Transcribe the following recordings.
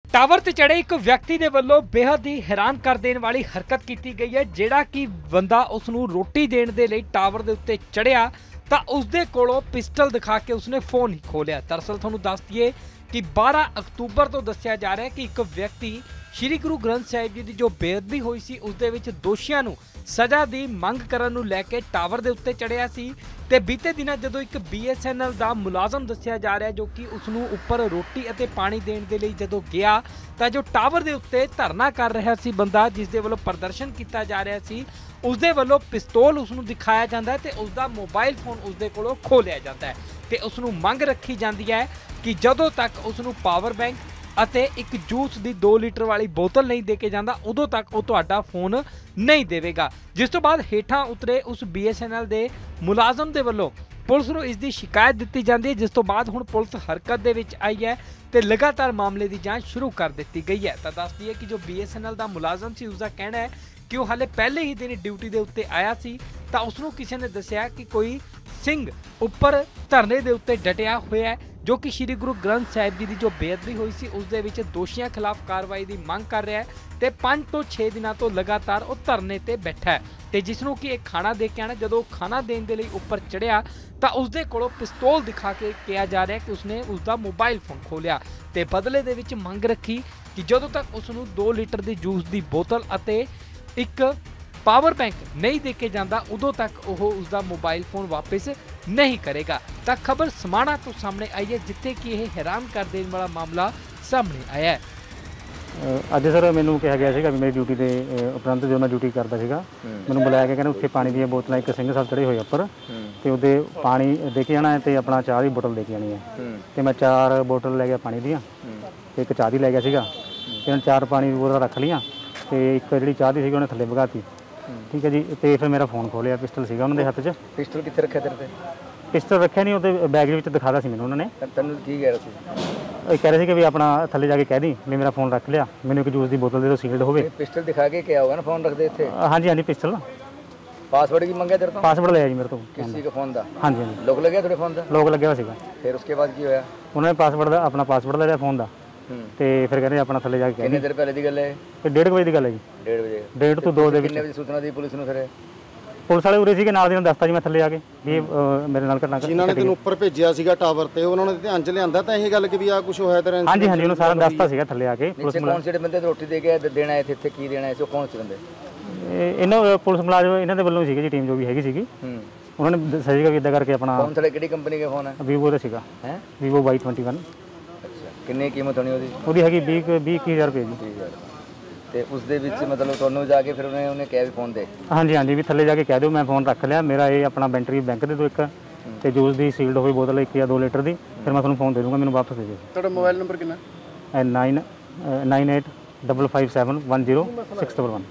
Tower ते चढ़े एक व्यक्ति दे वल्लों बेहद ही हैरान कर देने वाली हरकत की गई है। जेड़ा कि बंदा उसनू रोटी देने दे लई टावर दे उत्ते चढ़िया तां उसदे कोलों पिस्टल दिखा के उसने फोन ही खोलिया। दरअसल तुहानूं दस दईए कि 12 अक्तूबर तो दस्सिया जा रहा है कि एक व्यक्ति श्री गुरु ग्रंथ साहिब जी की जो बेअदबी हुई सी उसदे विच दोषियां नूं सज़ा की मंग करन नूं लैके टावर दे उत्ते चढ़िया सी ते बीते दिनां जदों एक BSNL दा मुलाजम दस्सिया जा रहा है जो कि उसनूं उपर रोटी अते पानी देण दे लई जदों गया तां जो टावर दे उत्ते धरना कर रहा सी बंदा जिस दे वल्लों प्रदर्शन किया जा रहा सी उसदे वल्लों पिस्तौल उसनूं दिखाया जाता है ते उसदा मोबाइल फोन उसदे कोलों खो लिया जाता है ते उसनूं मंग रखी जाती है कि जदों तक उसनूं पावर बैंक ਅਤੇ एक जूस की 2 लीटर वाली बोतल नहीं दे के जाता उदों तक वो तुहाडा फोन नहीं देवेगा। जिस तो बाद हेठां उतरे उस BSNL के मुलाजम के वल्लों पुलिस नूं इसकी शिकायत दी जाती है जिस तो बाद हुण पुलिस हरकत दे विच आई है तो लगातार मामले की जांच शुरू कर दी गई है। तो दस दईए कि जो BSNL का मुलाजम सी उसका कहना है कि वो हाले पहले ही दिन ड्यूटी के उत्ते आया सी तां उसनूं किसी ने दस्सिया कि कोई सिंह उपर धरने के उत्ते डटिया होया है जो कि श्री गुरु ग्रंथ साहिब जी की जो बेअदबी हुई सी उस दे विच दोषियों खिलाफ कार्रवाई की मंग कर रहा है तो 5 तो 6 दिनों तो लगातार वो धरने ते बैठा है तो जिसनों कि एक खाना दे के आना जदों खाना देने के लिए उपर चढ़िया तो उसके कोलों पिस्तौल दिखा के कहा जा रहा है कि उसने उसका मोबाइल फोन खोलिया तो बदले दे विच मंग रखी कि जदों तक उसनूं 2 लीटर की जूस की बोतल अते एक पावर बैंक नहीं दे के जाता उदों तक वो उसका मोबाइल फोन वापस नहीं करेगा। तो खबर समाणा तो सामने आई है जिथे कि यह हैरान कर देने वाला मामला सामने आया है। ਅੱਜ ਸਰ ਮੈਨੂੰ ਕਿਹਾ ਗਿਆ ਸੀਗਾ ਵੀ ਮੇਰੀ ਡਿਊਟੀ ਦੇ ਉਪਰੰਤ ਜਦੋਂ ਮੈਂ ਡਿਊਟੀ ਕਰਦਾ ਸੀਗਾ ਮੈਨੂੰ ਬੁਲਾਇਆ ਗਿਆ ਕਹਿੰਦੇ ਉੱਥੇ ਪਾਣੀ ਦੀਆਂ ਬੋਤਲਾਂ ਇੱਕ ਸਿੰਘ ਸਾਹਿਬ ਚੜੇ ਹੋਏ ਉੱਪਰ ਤੇ ਉਹਦੇ ਪਾਣੀ ਦੇ ਕੇ ਜਾਣਾ ਹੈ ਤੇ ਆਪਣਾ ਚਾਹ ਦੀ ਬੋਤਲ ਦੇ ਕੇ ਆਣੀ ਹੈ ਤੇ ਮੈਂ 4 ਬੋਤਲ ਲੈ ਗਿਆ ਪਾਣੀ ਦੀਆਂ ਤੇ ਇੱਕ ਚਾਹ ਦੀ ਲੈ ਗਿਆ ਸੀਗਾ ਤੇ ਉਹਨਾਂ 4 ਪਾਣੀ ਦੀ ਬੋਤਲਾਂ ਰੱਖ ਲੀਆਂ ਤੇ ਇੱਕ ਜਿਹੜੀ ਚਾਹ ਦੀ ਸੀਗੀ ਉਹਨੇ ਥੱਲੇ ਵਗਾਤੀ। ठीक है जी तो फिर मेरा फोन खोलिया पिस्टल सीगा उन्होंने हत्थ च पिस्टल कित्थे रखा तेरे पे पिस्टल रखा नहीं वो बैग विच दिखादा सी मैनूं उन्होंने तैनूं की कह रहे सी कह रहे थे कि भी अपना थल्ले जाके कह दी भी मेरा फोन रख लिया मैंने एक जूस की बोतल दे दो सील्ड होवे पिस्टल दिखा के क्या होगा ना फोन रख दे थे। हाँ जी पिस्टल पासवर्ड की मंगा तेरे तो पासवर्ड लिया जी मेरे तो किसी का फोन दा हाँ जी हाँ लॉक लग गया तेरे फोन दा लॉक लग्या हुआ सीगा फिर उसके बाद की होया उन्होंने पासवर्ड दा अपना पासवर्ड ले लिया फोन दा ਤੇ ਫਿਰ ਕਹਿੰਦੇ ਆਪਣਾ ਥੱਲੇ ਜਾ ਕੇ ਕਿੰਨੇ ਦਿਨ ਪਹਿਲੇ ਦੀ ਗੱਲ ਹੈ ਇਹ 1:30 ਵਜੇ ਦੀ ਗੱਲ ਹੈ ਜੀ 1:30 ਵਜੇ 1:30 ਤੋਂ 2 ਦੇ ਵਿੱਚ ਕਿੰਨੇ ਵਜੇ ਸੂਚਨਾ ਦੀ ਪੁਲਿਸ ਨੂੰ ਫਿਰ ਪੁਲਿਸ ਵਾਲੇ ਉਰੇ ਸੀਗੇ ਨਾਲ ਦੀ ਨੂੰ ਦੱਸਤਾ ਜੀ ਮੈਂ ਥੱਲੇ ਆ ਕੇ ਵੀ ਮੇਰੇ ਨਾਲ ਘਟਨਾ ਜਿਨ੍ਹਾਂ ਨੇ ਤੈਨੂੰ ਉੱਪਰ ਭੇਜਿਆ ਸੀਗਾ ਟਾਵਰ ਤੇ ਉਹਨਾਂ ਨੇ ਧਿਆਨ ਚ ਲਿਆਂਦਾ ਤਾਂ ਇਹ ਗੱਲ ਕਿ ਵੀ ਆ ਕੁਝ ਹੋਇਆ ਤੇਰੇ ਹਾਂਜੀ ਹਾਂਜੀ ਉਹਨੂੰ ਸਾਰਾ ਦੱਸਤਾ ਸੀਗਾ ਥੱਲੇ ਆ ਕੇ ਪੁਲਿਸ ਮੁਲਾਜ਼ਮ ਜਿਹੜੇ ਬੰਦੇ ਰੋਟੀ ਦੇ ਕੇ ਦੇਣਾ ਇੱਥੇ ਇੱਥੇ ਕੀ ਦੇਣਾ ਸੀ ਉਹ ਕੌਣ ਸੀ ਬੰਦੇ ਇਹਨਾਂ ਪੁਲਿਸ ਮੁਲਾਜ਼ਮ ਇਹਨਾਂ ਦੇ ਵੱਲੋਂ ਸੀਗੇ ਜੀ ਟੀਮ ਜੋ ਵੀ ਹੈਗੀ ਸੀਗੀ ਉਹਨਾਂ ਨੇ ਦੱਸਿਆ ਸੀਗਾ ਵੀ ਇਦਾਂ ਕਰਕੇ ਆਪਣਾ ਫੋਨ ਥਲੇ ਕਿਹੜੀ ਕੰਪਨੀ ਦਾ ਫੋਨ ਹੈ Vivo ਦਾ ਸੀਗਾ ਹੈ Vivo Y21 ਕਿੰਨੀ ਕੀਮਤ ਹੋਣੀ ਉਹਦੀ ਹੈਗੀ 20000 ਰੁਪਏ ਜੀ ਤੇ ਉਸ ਦੇ ਵਿੱਚ ਮਤਲਬ ਤੁਹਾਨੂੰ ਜਾ ਕੇ ਫਿਰ ਉਹਨੇ ਕਿਹਾ ਵੀ ਫੋਨ ਦੇ ਹਾਂਜੀ ਹਾਂਜੀ ਵੀ ਥੱਲੇ ਜਾ ਕੇ ਕਹਿ ਦਿਓ ਮੈਂ ਫੋਨ ਰੱਖ ਲਿਆ ਮੇਰਾ ਇਹ ਆਪਣਾ ਬੈਂਟਰੀ ਬੈਂਕ ਦੇ ਦਿਓ ਇੱਕ ਤੇ ਜੂਸ ਦੀ ਸੀਲਡ ਹੋਈ ਬੋਤਲ 1 ਜਾਂ 2 ਲੀਟਰ ਦੀ ਫਿਰ ਮੈਂ ਤੁਹਾਨੂੰ ਫੋਨ ਦੇ ਦੂੰਗਾ ਮੈਨੂੰ ਵਾਪਸ ਦੇ ਦਿਓ। ਤੁਹਾਡਾ ਮੋਬਾਈਲ ਨੰਬਰ ਕਿੰਨਾ 9855510611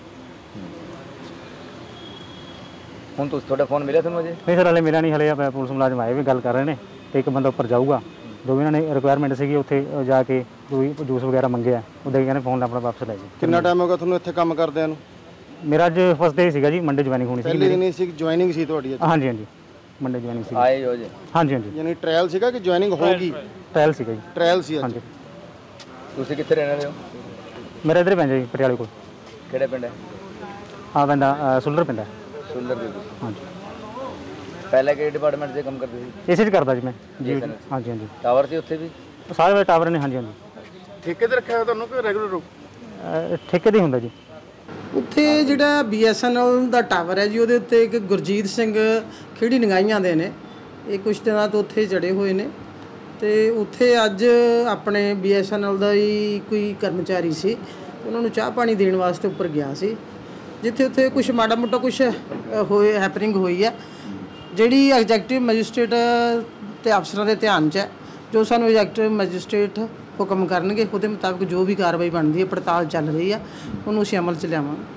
ਹੁਣ ਤੁਹਾਡਾ ਫੋਨ ਮਿਲਿਆ ਤੁਹਾਨੂੰ ਅਜੇ ਨਹੀਂ ਸਰ ਹਲੇ ਮੇਰਾ ਨਹੀਂ ਹਲੇ ਪੁਲਿਸ ਮੁਲਾਜ਼ਮ ਆਏ ਵੀ ਗੱਲ ਕਰ ਰਹੇ ਨੇ ਤੇ ਇੱਕ ਬੰਦਾ ਉੱਪਰ ਜਾਊਗਾ जो भी इन्होंने रिक्वायरमेंट सी उत्थे जाके जो भी जूस वगैरह मंगया उदे कहने फोन अपना वापस लै जी। कितना टाइम होगा ਤੁਹਾਨੂੰ ਇੱਥੇ ਕੰਮ ਕਰਦਿਆਂ ਨੂੰ मेरा अज फर्स्ट डे सीगा जी मंडे ज्वाइनिंग होनी सी ਪਹਿਲੇ ਦਿਨ ਹੀ ਸੀ ਜੁਆਇਨਿੰਗ ਸੀ ਤੁਹਾਡੀ ਇੱਥੇ हाँ जी हाँ जी मंडे ज्वाइनिंग सी ਆਏ ਹੋ ਜੀ हाँ जी हाँ जी ਯਾਨੀ ਟ੍ਰਾਇਲ ਸੀਗਾ ਕਿ ਜੁਆਇਨਿੰਗ ਹੋਗੀ ट्रायल सीगा जी ਟ੍ਰਾਇਲ ਸੀ हाँ ਅੱਜ जी ਤੁਸੀਂ ਕਿੱਥੇ ਰਹਿਣ ਵਾਲੇ ਹੋ मेरा इधर पैंदा जी पटियाले कोल ਕਿਹੜੇ ਪਿੰਡ ਹੈ हाँ पैंदा सुलर पैंदा ਸੁਲਰ ਦੇ हाँ जी ਪਹਿਲਾਂ ਕਿਹੜੇ ਡਿਪਾਰਟਮੈਂਟ 'ਚ ਕੰਮ ਕਰਦੇ ਸੀ इसे करता जी मैं जी हाँ जी हाँ जी ਟਾਵਰ ਸੀ ਉੱਥੇ ਵੀ सारे टावर ने हाँ जी हाँ जी ਠੇਕੇ ਤੇ ਰੱਖਿਆ ਤੁਹਾਨੂੰ ਕਿ ਰੈਗੂਲਰ ठेके दी हुंदा जी ਉੱਥੇ ਜਿਹੜਾ BSNL ਦਾ ਟਾਵਰ ਹੈ ਜੀ ਉਹਦੇ ਉੱਤੇ ਇੱਕ ਗੁਰਜੀਤ ਸਿੰਘ ਖੇੜੀ ਨਗਾਈਆਂ ਦੇ ਨੇ ਇਹ ਕੁਝ ਦਿਨਾਂ ਤੋਂ ਉੱਥੇ ਜੜੇ ਹੋਏ ਨੇ ਤੇ ਉੱਥੇ ਅੱਜ ਆਪਣੇ BSNL ਦਾ ਹੀ ਕੋਈ ਕਰਮਚਾਰੀ ਸੀ ਉਹਨਾਂ ਨੂੰ ਚਾਹ ਪਾਣੀ ਦੇਣ ਵਾਸਤੇ ਉੱਪਰ ਗਿਆ ਸੀ ਜਿੱਥੇ ਉੱਥੇ ਕੁਝ ਮਾੜਾ ਮੋਟਾ ਕੁਝ ਹੋਏ ਹੈਪਨਿੰਗ ਹੋਈ ਹੈ ਜਿਹੜੀ ਐਗਜ਼ੈਕਟਿਵ ਮੈਜਿਸਟ੍ਰੇਟ ਤੇ ਅਫਸਰਾਂ ਦੇ ਧਿਆਨ 'ਚ ਹੈ ਜੋ ਸਾਨੂੰ ਐਗਜ਼ੈਕਟਿਵ ਮੈਜਿਸਟ੍ਰੇਟ ਹੁਕਮ ਕਰਨਗੇ ਉਹਦੇ ਮੁਤਾਬਕ ਜੋ ਵੀ ਕਾਰਵਾਈ ਬਣਦੀ ਹੈ ਪੜਤਾਲ ਚੱਲ ਰਹੀ ਆ ਉਹਨੂੰ ਅਸੀਂ ਅਮਲ 'ਚ ਲਿਆਵਾਂਗੇ।